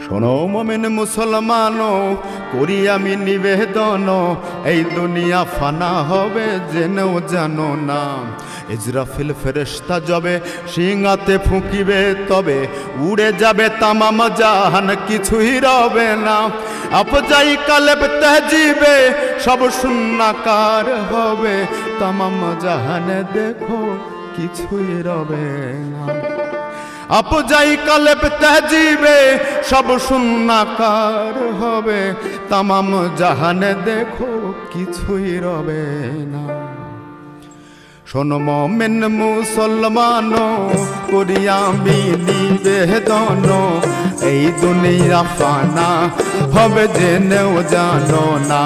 শোনো মোমিন মুসলমান, করি আমি নিবেদন, এই দুনিয়া ফানা হবে জেনেও জানো না। ইজরাফিল ফেরেশতা যাবে সিংহাতে ফুঁকিবে, তবে উড়ে যাবে তামাম জাহান, কিছুই রবে না। আফজাই কালেব তেহজিবে সব শূন্যাকার হবে, তামাম জাহানে দেখো কিছুই রবে না। আফজাই কালেব তেহজিবে সব শূন্যাকার হবে, তামাম জাহানে দেখো কিছুই রবে না। শোনো মোমিন মুসলমান, করি আমি নিবেদন, এই দুনিয়া ফানা হবে জেনেও জানো না।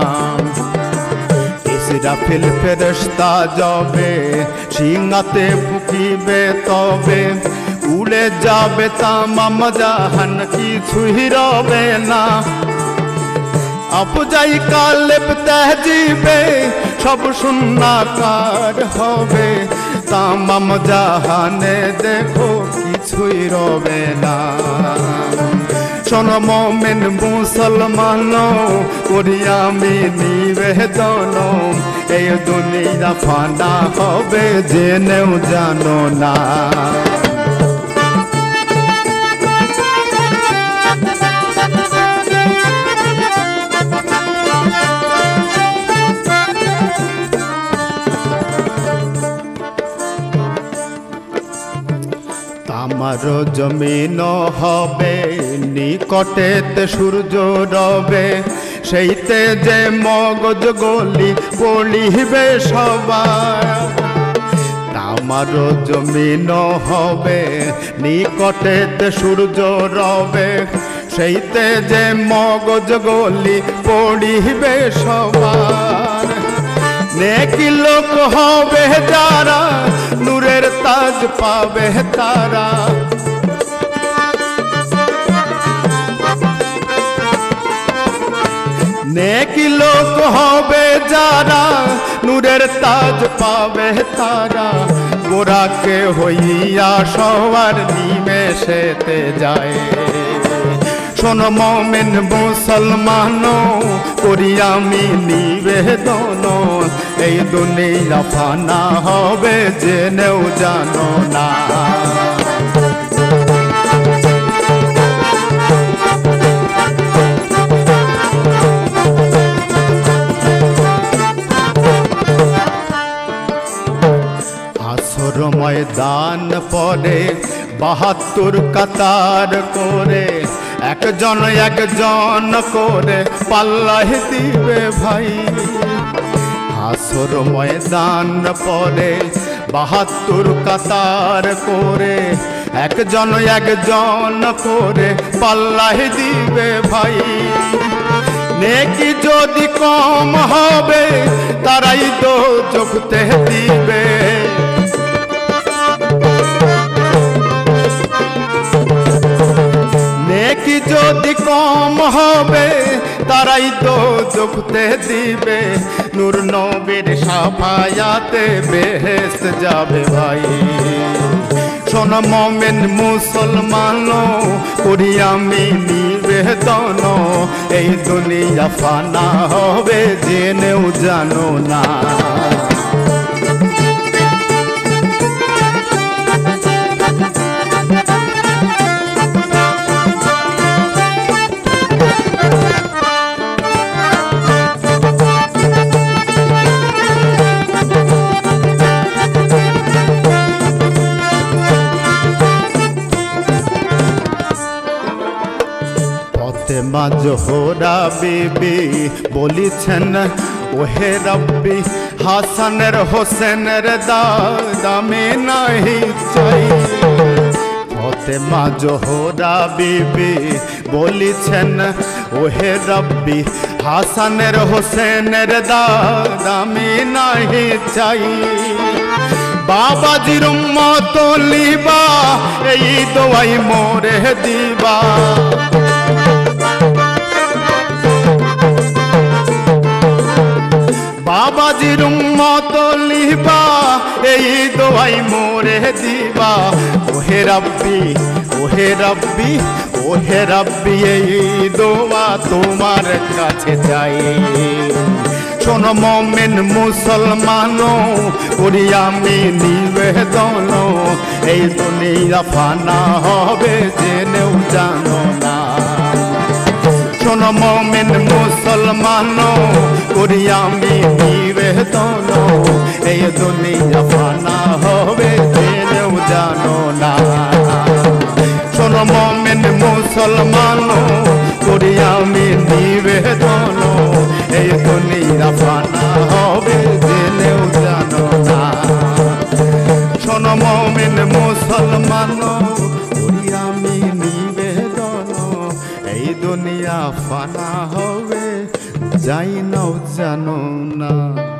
ইসরাফিল ফেরেশতা যাবে সিংহাতে ফুঁকিবে, তবে উড়ে যাবে তামাম জাহান, কিছুই রবে না। আফজাই কালেব তেহজিবে সব শূন্যাকার হবে, তামাম জাহানে দেখো কিছুই রবে না। শোনো মোমিন মুসলমান, করি আমি নিবেদন, এই দুনিয়া ফানা হবে জেনেও জানো না। আমার জমিন হবে নিকটেতে সূর্য রবে, সেইতে যে মগজ গলি পড়িবে সবাই। আমার জমিন হবে নিকটেতে সূর্য রবে, সেইতে যে মগজ গলি পড়িবে সবাই। নেকি লোক হবে যারা, নূরের তাজ পাবে তারা। নেকি লোক হবে যারা, নূরের তাজ পাবে তারা। গোরাকে হইয়া সবার নিমেষেতে যায়। শোনো মোমিন মুসলমান, করি আমি নিবেদন, এই দুনিয়া ফানা হবে জেনেও জানো না। আসর ময়দান পরে ৭২ কাতার করে, একজন একজন করে পাল্লাহ দিবে ভাই। হাসর ময়দান পরে ৭২ কাতার করে, একজন একজন করে পাল্লাহ দিবে ভাই। নেকি যদি কম হবে তারাই দোজখতে দিবে, নেকি যদি কম হবে তারাই দোজখতে দিবে। নূর নবীর শাফায়াতে বেহেশত যাবে ভাই। শোনো মোমিন মুসলমান, করি আমি নিবেদন, এই দুনিয়া ফানা হবে জেনেও জানো না। ফাতেমা জোহরা বিবি বলিছেন, ওহে রব্বি হাসানের হোসেনের দাদ আমি নাহি চাই। ফাতেমা জোহরা বিবি বলিছেন, ওহে রব্বি হাসানের হোসেনের দাদ আমি নাহি চাই। বাবাজির উম্মত লিবা, এই দোয়াই মোরে দিবা। বাবাজির উম্মত লিবা, এই দোয়াই মোরে দিবা ওহে রাব্বি ওহে রাব্বি ওহে রাব্বি এই দোয়া তোমার কাছে চাই শোনো মুমিন মুসলমান করি আমি নিবেদন এই দুনিয়া ফানা হবে জেনেও জানো না শোনো মুমিন মুসলমান করি আমি নিবেদন এই দুনিয়া ফানা হবে জেনেও জানো না শোনো মুমিন মুসলমান করি আমি নিবেদন এই দুনিয়া ফানা হবে জেনেও জানো না শোনো মুমিন মুসলমান করি আমি নিবেদন এই দুনিয়া ফানা হবে যাই নাও জানো না।